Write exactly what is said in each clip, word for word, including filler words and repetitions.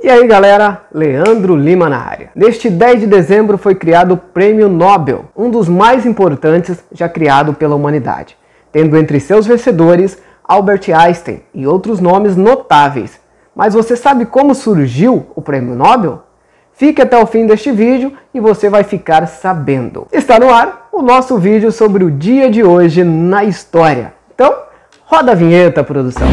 E aí galera, Leandro Lima na área. Neste dez de dezembro foi criado o Prêmio Nobel, um dos mais importantes já criado pela humanidade, tendo entre seus vencedores Albert Einstein e outros nomes notáveis. Mas você sabe como surgiu o Prêmio Nobel? Fique até o fim deste vídeo e você vai ficar sabendo. Está no ar o nosso vídeo sobre o dia de hoje na história. Então, roda a vinheta, produção.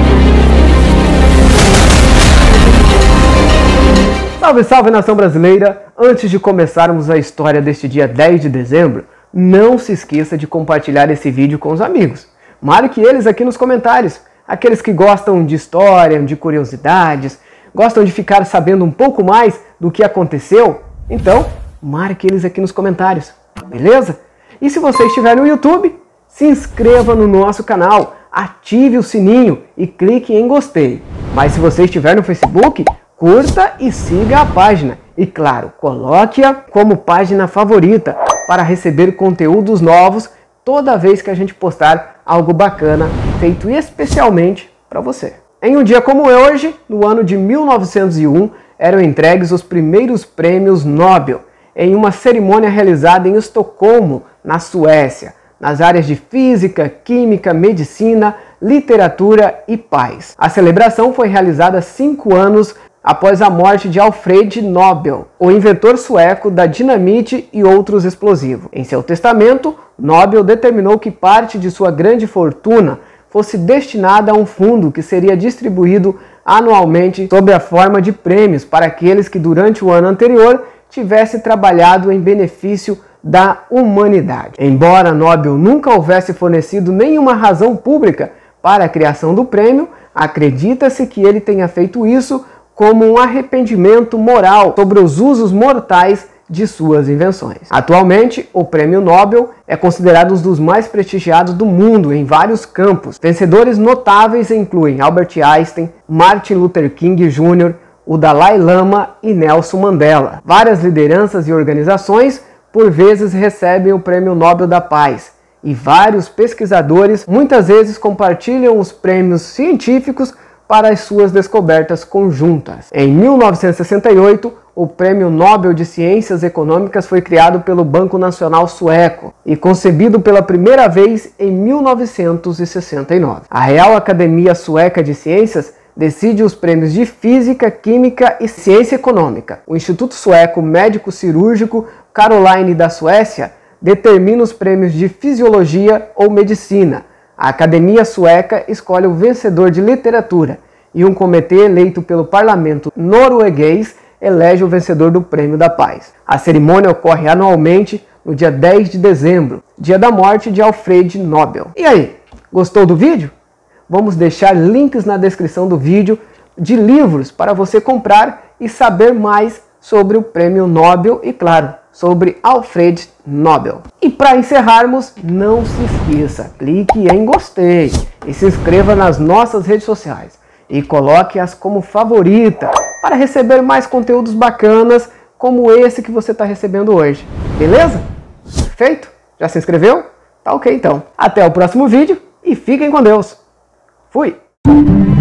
Salve, salve, nação brasileira! Antes de começarmos a história deste dia dez de dezembro, não se esqueça de compartilhar esse vídeo com os amigos. Marque eles aqui nos comentários. Aqueles que gostam de história, de curiosidades, gostam de ficar sabendo um pouco mais do que aconteceu, então marque eles aqui nos comentários, beleza? E se você estiver no YouTube, se inscreva no nosso canal, ative o sininho e clique em gostei. Mas se você estiver no Facebook, curta e siga a página. E claro, coloque-a como página favorita para receber conteúdos novos toda vez que a gente postar algo bacana, feito especialmente para você. Em um dia como hoje, no ano de mil novecentos e um, eram entregues os primeiros prêmios Nobel, em uma cerimônia realizada em Estocolmo, na Suécia, nas áreas de física, química, medicina, literatura e paz. A celebração foi realizada cinco anos após a morte de Alfred Nobel, o inventor sueco da dinamite e outros explosivos. Em seu testamento, Nobel determinou que parte de sua grande fortuna fosse destinada a um fundo que seria distribuído anualmente sob a forma de prêmios para aqueles que durante o ano anterior tivessem trabalhado em benefício da humanidade. Embora Nobel nunca houvesse fornecido nenhuma razão pública para a criação do prêmio, acredita-se que ele tenha feito isso como um arrependimento moral sobre os usos mortais de suas invenções. Atualmente, o Prêmio Nobel é considerado um dos mais prestigiados do mundo em vários campos. Vencedores notáveis incluem Albert Einstein, Martin Luther King Júnior, o Dalai Lama e Nelson Mandela. Várias lideranças e organizações por vezes recebem o Prêmio Nobel da Paz, e vários pesquisadores muitas vezes compartilham os prêmios científicos para as suas descobertas conjuntas. Em mil novecentos e sessenta e oito, o Prêmio Nobel de Ciências Econômicas foi criado pelo Banco Nacional Sueco e concebido pela primeira vez em mil novecentos e sessenta e nove. A Real Academia Sueca de Ciências decide os prêmios de Física, Química e Ciência Econômica. O Instituto Sueco Médico Cirúrgico Caroline da Suécia determina os prêmios de Fisiologia ou Medicina. A Academia Sueca escolhe o vencedor de literatura e um comitê eleito pelo parlamento norueguês elege o vencedor do Prêmio da Paz. A cerimônia ocorre anualmente no dia dez de dezembro, dia da morte de Alfred Nobel. E aí, gostou do vídeo? Vamos deixar links na descrição do vídeo de livros para você comprar e saber mais sobre o Prêmio Nobel e, claro, sobre Alfred Nobel. E para encerrarmos, não se esqueça, clique em gostei e se inscreva nas nossas redes sociais e coloque-as como favorita para receber mais conteúdos bacanas como esse que você está recebendo hoje. Beleza? Feito? Já se inscreveu? Tá ok então. Até o próximo vídeo e fiquem com Deus. Fui!